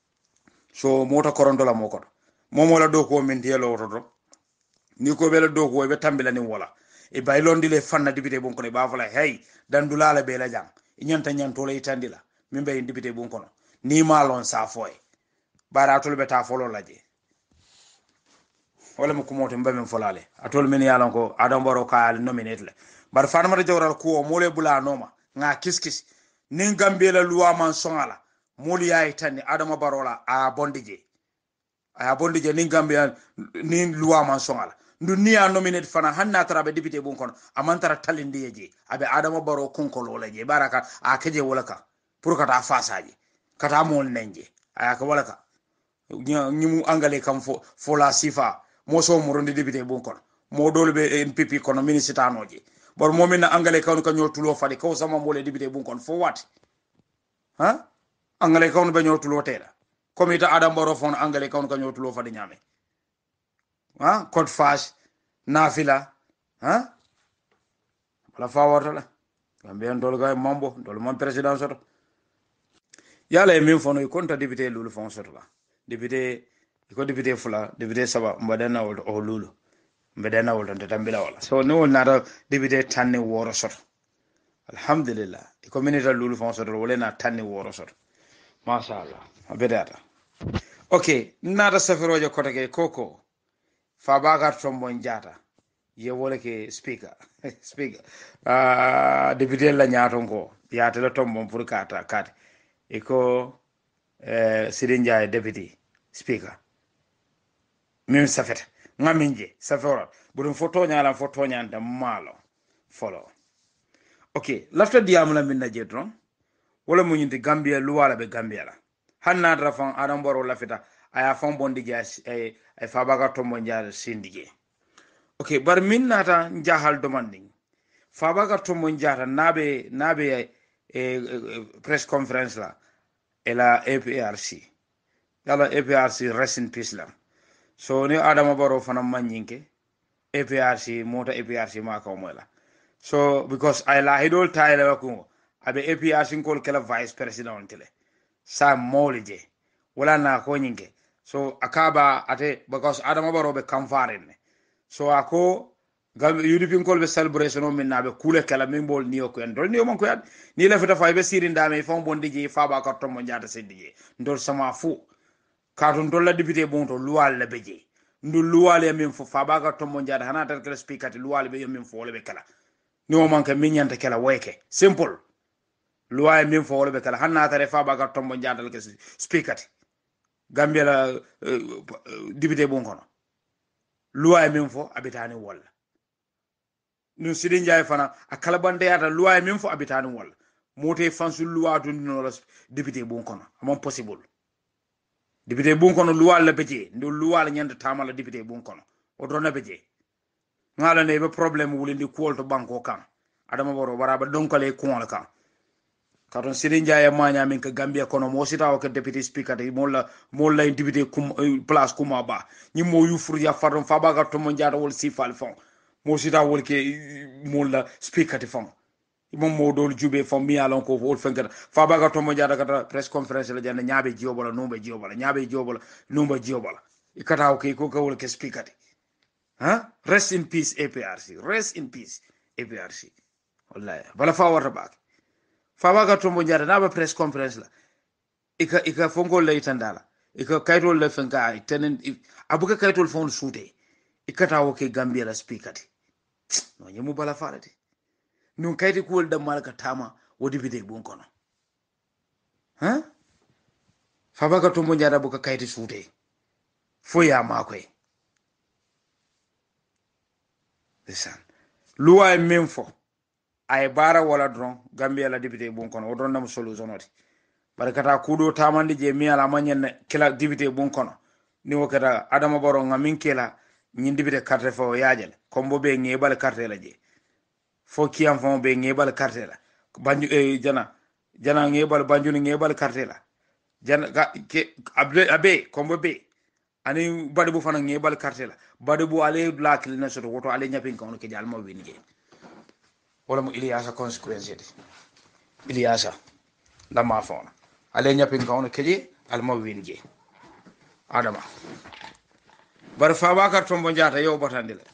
so mota koronto la moko momo la do ko min dielo woto ni ko bela do ko be tambila ni wala e baylondi le fanna député bu kono ba fala hey dandula la be la jang nyanta nyanto la itandila min be député bu kono ni malon sa foy bara tol be ta folo la je wala mo ko moto mbam folale atol min yalon ko adam baro ka al nominate le bar farmata jawral ko mo le bula noma nga kiskis nin gambe la loi man songala moli yayi tan adama barola a bondije a bondije nin gambe nin loi man songala ndu ni a nominate fana hanna tarabe député bon kono amantara talindi je abe adama baro konkolo la je baraka a keje wala ka pour kata fasaji kata mol nenje aya ka wala ka nyimu angale kam fo fo la sifa mo so mo rondi député bon kono mo dolbe N P P kono ministre tanoje bor momina angale kawnu ka nyotulo fadi ko sama mbolé député bon kono fo wat ha angale kawnu be nyotulo tela comme ita adam baro fon angale kawnu ka nyotulo fadi nyame ha code fast nafila ha wala fa warta Gambia ndol gay mambo ndol mon président soto yala e min fono konta député lulu fon soto la député ko député fula député saba mbadana wol o lulu mbadana wol tan tambila wala so no nata député tanne woro soto alhamdulillah ko minita lulu fon soto wala na tanne woro soto masha Allah abedata okay nata safiroje kotake koko fabagar tombon jata ye wole ke speaker speaker ah uh, député la nyaaton ko yaata la tombon pour kata kati iko eh Sirinja deputy speaker min safeta ngaminje safora budum foto nyala foto nyanda malo follow okay lafta diam la min na jedron wala mo nyindi Gambia luwala be Gambia la hanna drafan adam boro lafita aya fon bondi jas ay ay fabaga to mo njaal sindige okay bar min nata njahal demanding fabaga to mo njaata nabe nabe e press conference la et la A P R C yalla A P R C rest in peace la so ni adama baro fana manyinke A P R C mota A P R C ma ko mola so because I la hidol tayla ko abe A P R C ko kala vice president tele sa molije wala na ko nyinke so akaba ate because adama baro be kamfaren so ako gam yudipin kol be celebration o min nabe kule kala min bol niyo ko en dol niyo man ko yad ni la fita fay be sirin dame fon bon dije fa ba ka tommo nyaata sedije ndol sama fu katon dol la député bon to luwal la beje ndul luwal ya min fo fa ba ka tommo nyaata hana tar kala speaker ti luwal be min fo le be kala niyo man ka min nyanta kala weke simple luwal min fo le be kala hana tar fa ba ka tommo nyaata ke speaker ti Gambia la uh, député bon kono luwal min fo abitani wala nun sidin jay fana akala bande yata loi même fo habitani wala moté fansu loi to no député bon kono amon possible député bon kono loi la beje ndo loi la nyanda tamala député bon kono o do na beje ngala ne be problème wuli ndi ko to banko kan adama boro baraba donkale ko la kan karon sidin jay ma nya min ka Gambia kono mo sita o ke député speaker de mo la mo la député kum place kuma ba ni mo yu fur ya faron fa baga to mo njaata wol sifal fon mo sita wol ke mo la speaker te fon mom mo dol jube fon mi alon ko wol fenga fa baga to mo jada kata press conference la janda nyaabe jiobola numba jiobola nyaabe jiobola numba jiobola ikata o ke ko ko wol ke speaker te ha rest in peace A P R C rest in peace A P R C wallahi bala fa warta bak fa baga to mo jada na ba press conference la ika ika fongo la itandala ika kaytol la fenga tenen abuka kaytol fon suute ikata o ke Gambia la speaker te no nyemu bala farati nun kayti kuwol dammal ka tama wodi bide bon kono ha fabaga to mo njara buka kayti suute fo ya makoy desan luwa memfo ay bara wala dron Gambia la député bon kono o don nam solution oti barakata kudo tamande je mi ala manyen kila député bon kono ni wakata adama baro ngamin kila nyin député carte fo yaajal kombo be ngebal carte la je fo kiyam fo be ngebal carte la banju e jana jana ngebal banju ngebal carte la jana ke abe abe kombo be ani bade bu fana ngebal carte la bade bu ale black na soto woto ale nyapin ko ke jal mo wini je wala mo iliasa consequence de iliasa la ma fo ale nyapin ko ke je al mo wini je adama bar fa bakar tombo njata yow batandi la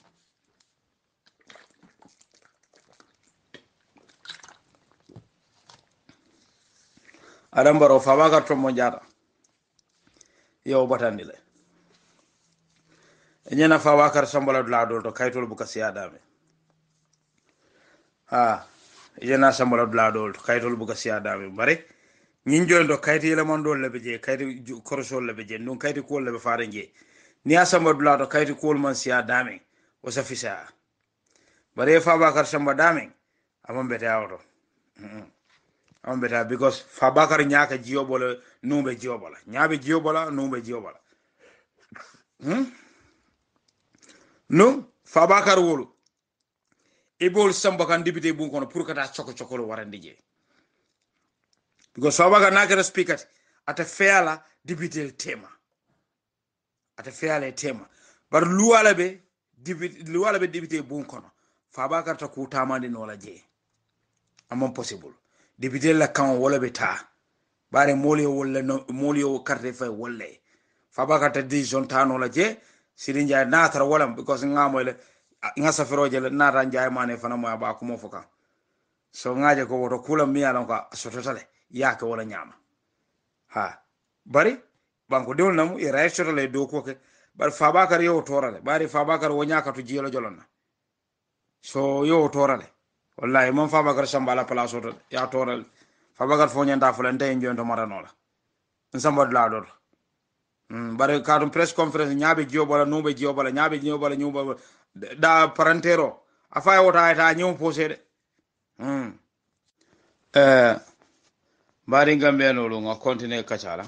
adam baro fa bakar tombo njata yow batandi la nyana fa bakar sambola dula do to kaytol bu ka siadame ha nyana sambola dula do to kaytol bu ka siadame bare nyin jondo kayti le man do le beje kayti korosol le beje non kayti ko le be faare nge ni asamba dula to kayti ko man siadame o sa fisa bare fa bakar samba dame amon beta awto amon beta because fa bakar nyaaka jiyobola numbe jiyobola nyaabe jiyobola numbe jiyobola hmm no fa bakar wolu ibol samba kan député bu kono pour kata choko choko lo warandi je because fa bakar nakara speaker ata feala député tema ata feala tema bar luwala be député luwala be député bon kono faba karta ku tamandi no la je amon possible député la kan wala be ta bare moli wala no moli o carte fay wala faba karta décision ta no la je sirin jay natara wala because ngamo le nga safiroje le nata jay mane fana mo ba ko mo foka so ngaje ko woto kula mi ala ko sototale yake wala nyama ha bari banko dewol namu e raytotale do ko ke bar fabakar yo torale bari fabakar wonyaka to jiyelo jolonna so yo torale wallahi mon fabakar sambala place oto ya torale fabakar fo nyanda fulante en jonto maranola nsambod la do mm bari kadum press conference nyaabe jiyo bala numbe jiyo bala nyaabe jiyo bala nyumba da parantero afay wota ta nyum posede mm eh bari gambe no lo nga continue kachala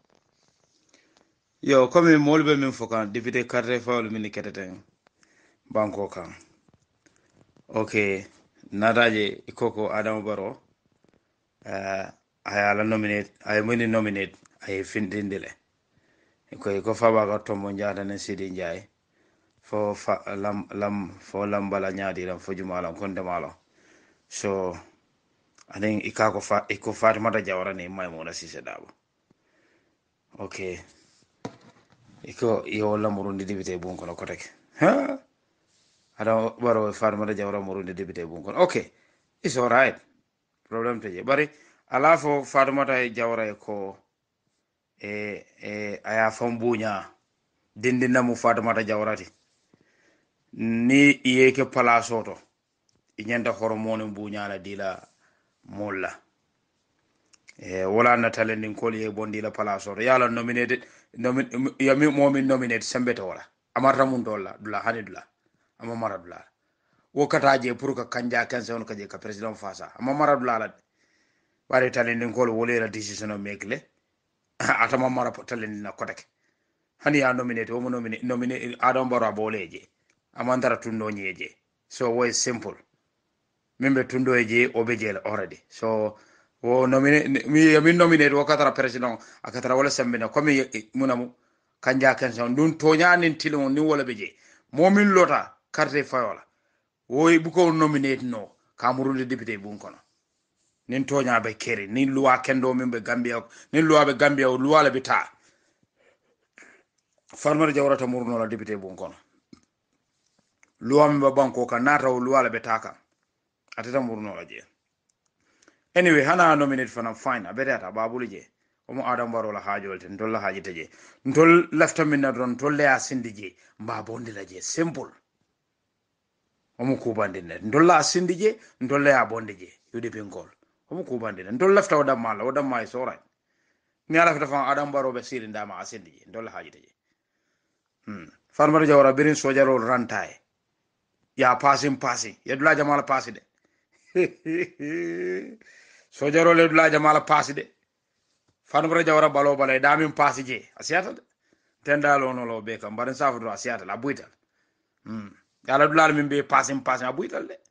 yo comme molbe min fokan député carte fawol min keteten banko kan okay nadaje ikoko Adama Barrow uh, ayala nominate ay moni nominate ay findindile ko ko faba ga tombo njaata ne Sidi Njai fo fa, lam lam fo lambala nyaadi lam fo jumala konde malo so anen ikako fa iko Fatimata Jawara ne Maimouna Sise Dabo okay iko yo la murundi député bon kono koteke ha Adama Barrow Fatimata Jawara murundi député bon kono okay it's all right problem teje bari ala fo Fatimata Jawara ko e e aya fambunya dindina mu Fatimata Jawarati ni iyeke palasoto inyanda hormone bunyala dila molla e wala na talendin kol ye bondila palasoto yala nominated nomin yami momin nominated sembeta wala amarta mun dolla dula hanidula amma maradula wo kataje pour ka kanja kanse on kaje ka president fasa amma maradula la bare talendin kol wolera decision o mekle atama mara talendin na kotake hani ya nominate wo nominate nominate Adama Barrow boleje amandara tundo nyeje so way simple membe tundo eje obejela already so wo nominate mi mi nominate wo katara president akatara wala sambina comme munamu kanja kanson dun toñanin tilon ni wala beje momin lota carte fayola wo buko nominate no kamurundi député bun kono nin toña be keri nin loi kendo membe Gambia nin loi be Gambia loi la bita Farmer Jawrata murno la député bun kono loi membe banko ka nata loi la betaka atata murno la je anyway hana nominate fana fine abedata babulu je omo Adama Barrow la haajolte ndol la haajite je ndol lafta min don tolle a sindi je mba bondi la je simple omo kubandine ndol la sindi je ndol la bondi je yudi bingol omo kubandine ndol lafta wada mala wada may so right ni ala fata fa Adama Barrow be siri ndama a sindi je ndol la haajite je hmm Farmer Jawara birin sojaro rantai ya passing passing ya dula jamala passi de sojaro le dula jamala passi de Farmer Jawara balo balay damin passi je asiata tendalo no lo be kam baran safu asiata la buital hmm yala dula min be passing passing a buital de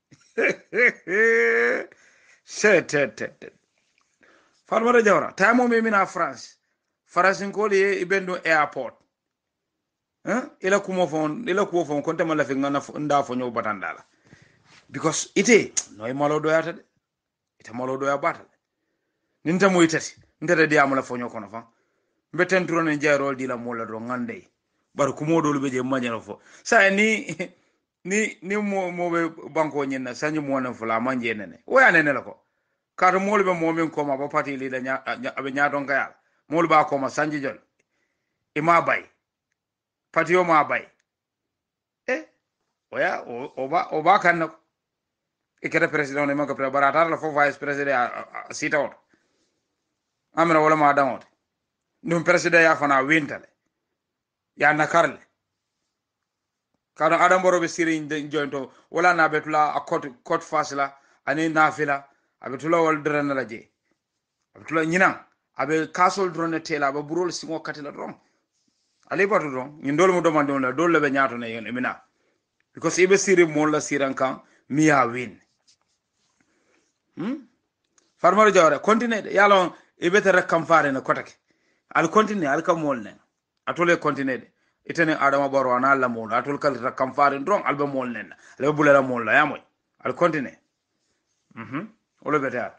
set Farmer Jawara tamo me mina France France ko le ibendo airport hein ila kumo fon ila kumo fon konta mala fi ngana nda fo nyo batandala because ite no malo do yata de ite malo do ya batal ninta mo itati ndata di amala fo nyo kono fa mbeten turone jayrol di la mola do ngande bar kumo do lube je manyano fo sa ni ni ni mo mo be banko nyina sanyu mo na fula manje nene waya nene lako kar mo lube mo min ko ma ba pati li da nya abe nya don kayal mo lba ko ma sanji jol ima bay patio ma bay eh oya oba oba kan e kera president ne mako preparatar la fo vice president sita on amra wala ma damot num president ya fana wintale ya nakarle kada Adama Barrow be sirin de jointo wala na betula a cote cote fasla ani nafila abetula wal drana la je abetula nyina abe castle drone tela ba burol singo katila rom ali batu don ndol mo domande on la dol le be nyaato ne yon emina because ibe siri mon la siran kan miya win hmm Farmer Jawara continue yalo ibe tere kam faare na kotake al continue al kam molne atole continue itene adama baro ana la mol atul kal rakam farin drong alba mol nen alba bulala mol la yamoy al continue mhm wala beta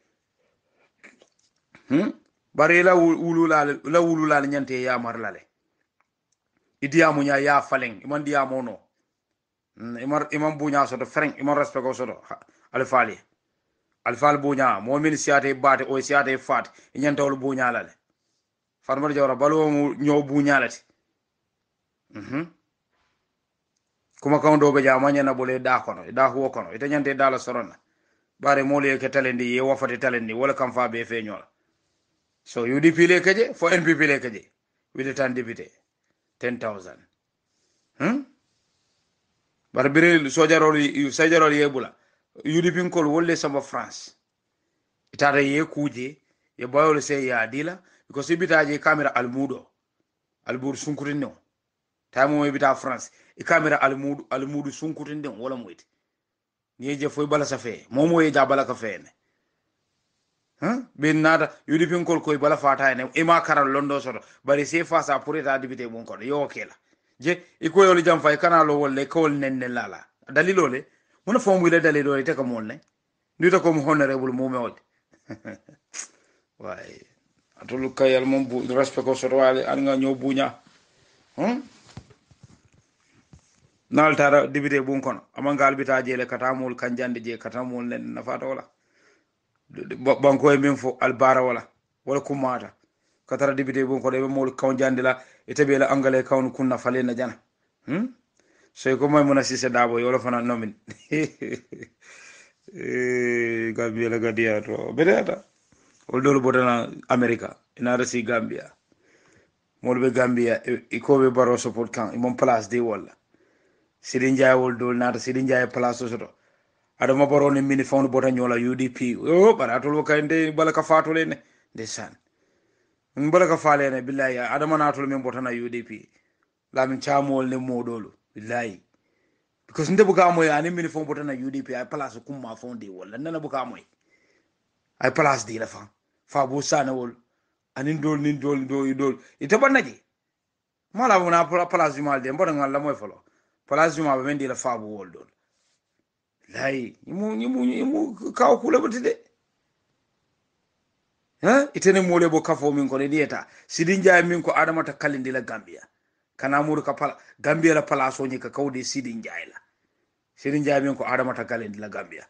hmm bari la wulula la wulula nyante ya marlale idiamu nya ya faleng iman diamu no imar imam bunya so do freng imam respect ko so do al fali al fal bunya mo min siate bate o siate fat nyantawul bunya lale farmar jawra balo mu ñow bunya lati mhm kuma kawndo be jama nyana bole da kono da ho kono ita nyante dala soronna bare mole ke talendi ye wafati talendi wala kam fa be fe ñola so U D P le keje fo N P P le keje with the tan député ten thousand hmm bare bire sojarol sojarol ye bula U D P kol wolle sama France itara ye kuje ye bayol se ya dila because ibitaje camera almudo albur sunkurinno tamo ibita France e camera almudu almudu sunkurinde wala moyti ni je foy bala safe momo ye jabala ka fene hein bin nada yudi pin kol koy bala fata ne e ma karal londo soto bari se face à pour état député bon ko yo kela je e ko yoli jam fay kana lo wolle ko wol nenne lala dalilo le mona fo mu le dalilo te ko mon ne ni to ko mo honorable mo me wol way atul kayal mom bu respect ko soto wale an nga ñoo buña hmm nal tara député bon kono amangal bita jele katamul kanjande je katamul nen nafata wala banko e min fo albara wala wala kumata katara député bon kono be mol kanjande la etabe la angale kawnu kunna falena jana hmm so ko moy mona sise dabo yolo fana nomin eh gambia la gadia to bedata wol dolo bodana america ina rasi gambia mol be gambia e ko be baro support kan e mon place de wala Sidin Jaya wol dol nata Sidin Jaya place soto adama barone mini fond bota nyola U D P o bara tolo kande balaka fatole ne desan balaka fale ne billahi adama natolo men bota na U D P la min chamol ne modolo billahi because nde buka moy ani mini fond bota na U D P ay place kuma fondi wala nana buka moy ay place di la fa fa bu sana wol ani dol ni dol do dol ite banaji mala wona place mal de mbona ngal la moy folo place juma be ndi la fabu wol dol lay yimu yimu yimu kaw kula batide ha itene mole bo kafo min ko ne dieta Sidin Jaya min ko adama ta kalindi la Gambia kana muru ka pala Gambia la place oni ka kawde Sidin Jaya la Sidin Jaya min ko adama ta kalindi la Gambia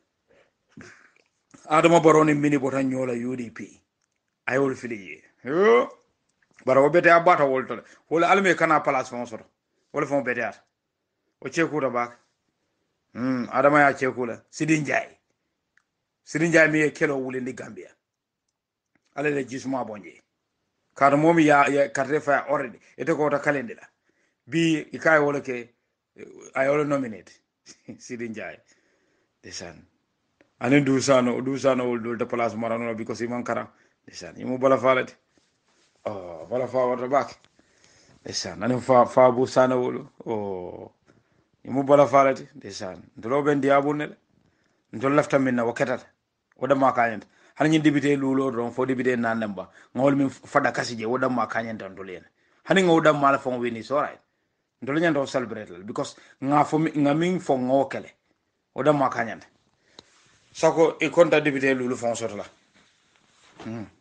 adama barone mini botan nyola U D P ay wol fili yo bara obete abata wol to wala alme kana place fon soto wala fon bete o cekura bak hmm adama ya cekula Sidin Jaya Sidin Jaya mi kelo wulindi Gambia ale le jisma bonje kar momi ya ya carte fa already ete ko ta kalendela bi ikay wala ke ay wala nominate Sidin Jaya desan ane du sano du sano wol do de place marano because iman kara desan imu bala falate oh bala fa wata bak desan ane fa fa bu sano wol oh imu bala falati desan ndolo ben diabu ne ndol lafta minna wakata wada makanyent han nyi député lulo don fo député nanamba ngol min fada kasije wada makanyent ndolene hani ngoda mala fon weni so right ndol nyando celebrate because nga fo nga min fo ngokele wada makanyent sako e konta député lulo fon sotla hmm